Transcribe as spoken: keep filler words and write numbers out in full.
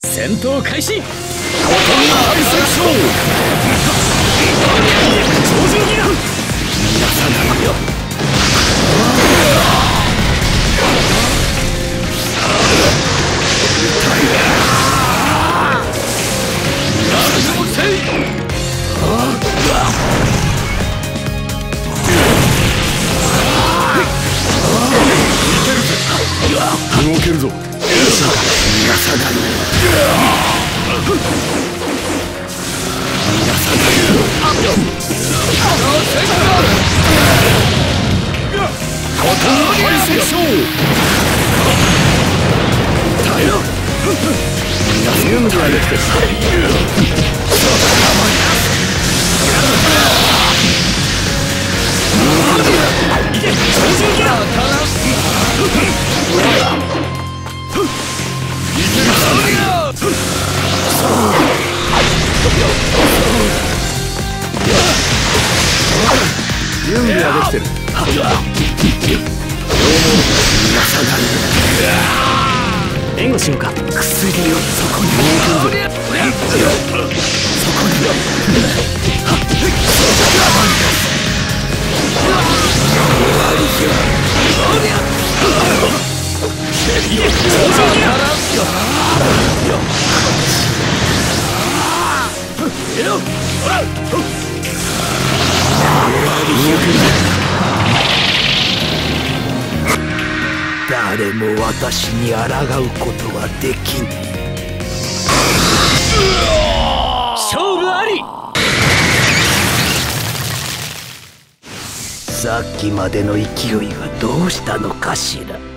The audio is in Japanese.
戦闘開始。 大戦勝超重ギア逃がさないよ。動けるぞ。逃がさない。逃がさない。敗戦勝。耐えろ。準備はできてる。準備はできてる。 援護しようか。 薬をそこに置くぞ。そこに誰も私に抗うことはできん。 勝負あり。 さっきまでの勢いはどうしたのかしら。